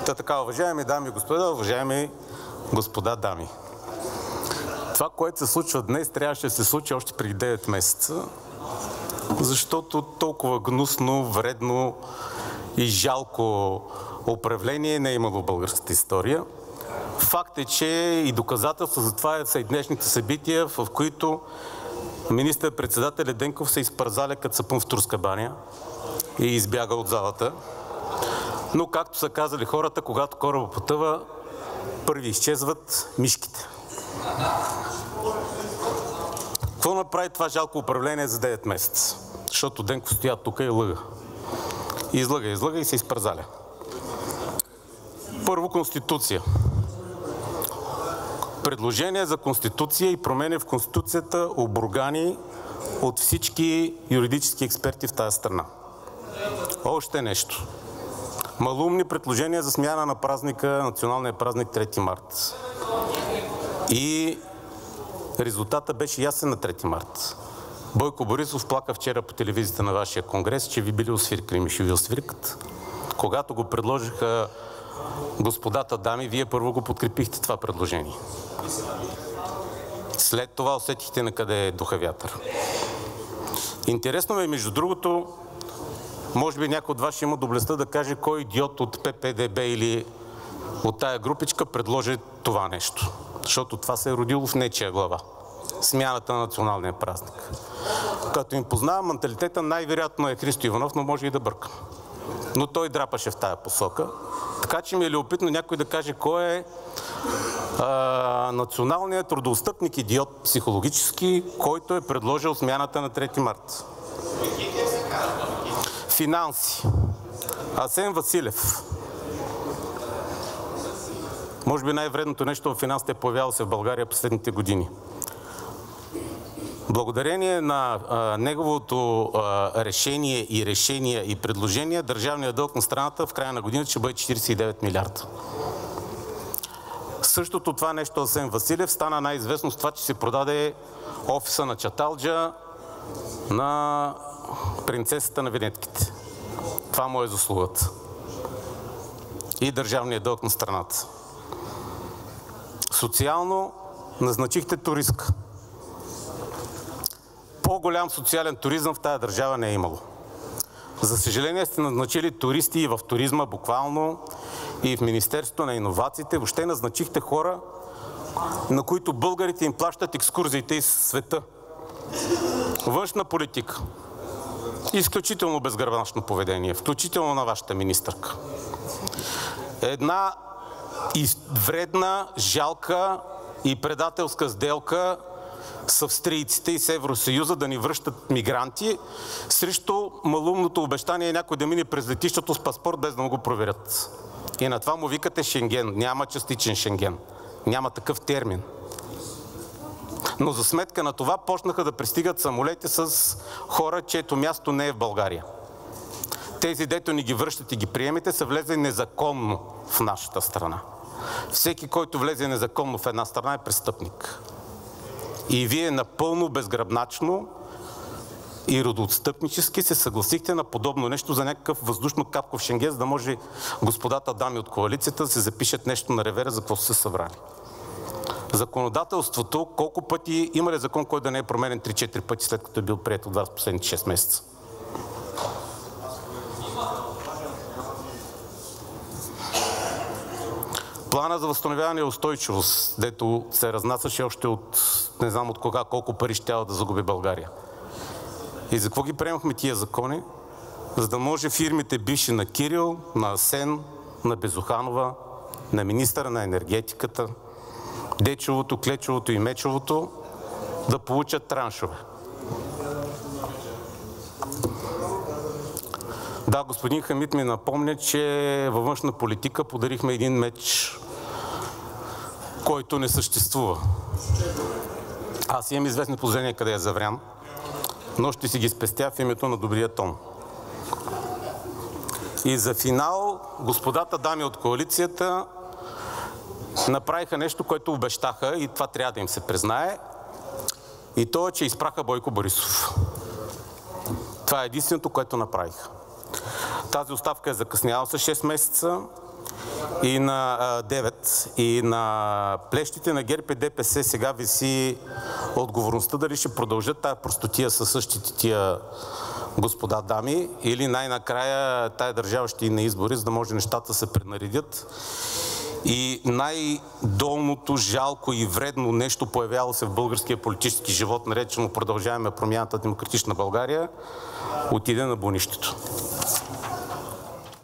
Така, уважаеми дами и господа, уважаеми господа дами. Това, което се случва днес, трябваше да се случи още преди 9 месеца, защото толкова гнусно, вредно и жалко управление не е имало в българската история. Факт е, че и доказателство за това са и днешните събития, в които министър-председателят Денков се изпързаля като сапун в турска баня и избяга от залата. Но както са казали хората, когато кораба потъва, първи изчезват мишките. Какво направи това жалко управление за 9 месеца? Защото Денков стоя тук и лъга. Излъга и се изпързаля. Първо, Конституция. Предложение за Конституция и промени в Конституцията, обругани от всички юридически експерти в тази страна. Още нещо. Малумни предложения за смяна на празника, националния празник 3 март. И резултата беше ясен на 3 март. Бойко Борисов плака вчера по телевизията на вашия конгрес, че ви били освиркали, ми ще ви освиркат. Когато го предложиха господата дами, вие първо го подкрепихте това предложение. След това усетихте на къде духа вятър. Интересно ме, между другото, може би някой от вас ще има доблестта да каже кой идиот от ППДБ или от тая групичка предложи това нещо. Защото това се е родило в нечия глава. Смяната на националния празник. Като им познавам менталитета, най-вероятно е Христо Иванов, но може и да бъркам. Но той драпаше в тая посока. Така че ми е любопитно някой да каже кой е националният трудоустъпник идиот психологически, който е предложил смяната на 3 март. Финанси. Асен Василев. Може би най-вредното нещо в финансите е появяло се в България последните години. Благодарение на неговото решение и решения и предложения, държавният дълг на страната в края на годината ще бъде 49 милиарда. Същото това нещо Асен Василев стана най-известно с това, че се продаде офиса на Чаталджа на принцесата на винетките. Това му е заслугата. И държавният дълг на страната. Социално назначихте туристка. По-голям социален туризъм в тая държава не е имало. За съжаление сте назначили туристи и в туризма буквално, и в Министерството на иновациите. Въобще назначихте хора, на които българите им плащат екскурзиите из света. Външна политика. Изключително безгръбначно поведение, включително на вашата министърка. Една вредна, жалка и предателска сделка с австрийците и с Евросъюза да ни връщат мигранти срещу малумното обещание някой да мине през летището с паспорт, без да му го проверят. И на това му викате Шенген. Няма частичен Шенген. Няма такъв термин. Но за сметка на това почнаха да пристигат самолети с хора, чието място не е в България. Тези, дето ни ги връщат и ги приемете, са влезли незаконно в нашата страна. Всеки, който влезе незаконно в една страна, е престъпник. И вие напълно безгръбначно и родоотстъпнически се съгласихте на подобно нещо за някакъв въздушно-капков Шенген, за да може господата дами от коалицията да се запишат нещо на ревера, за какво са се събрали. Законодателството, колко пъти, има ли закон, който да не е променен 3-4 пъти, след като е бил приет от вас последните 6 месеца? Плана за възстановяване и устойчивост, дето се разнасяше още от не знам от кога, колко пари ще трябва да загуби България. И за какво ги приемахме тия закони? За да може фирмите бивши на Кирил, на Асен, на Безуханова, на министъра на енергетиката, Дечовото, Клечовото и Мечовото да получат траншове. Да, господин Хамид ми напомня, че във външна политика подарихме един меч, който не съществува. Аз имам известни положения къде е заврян, но ще си ги спестя в името на добрия тон. И за финал, господата дами от коалицията направиха нещо, което обещаха и това трябва да им се признае. И то е, че изпраха Бойко Борисов. Това е единственото, което направиха. Тази оставка е закъсняла с 6 месеца и на 9. И на плещите на ГЕРБ и ДПС сега виси отговорността дали ще продължат тая простотия със същите тия господа дами, или най-накрая тая държава ще и на избори, за да може нещата да се пренаредят. И най-долното, жалко и вредно нещо, появяло се в българския политически живот, наречено Продължаваме Промяната, Демократична България, отиде на бунището.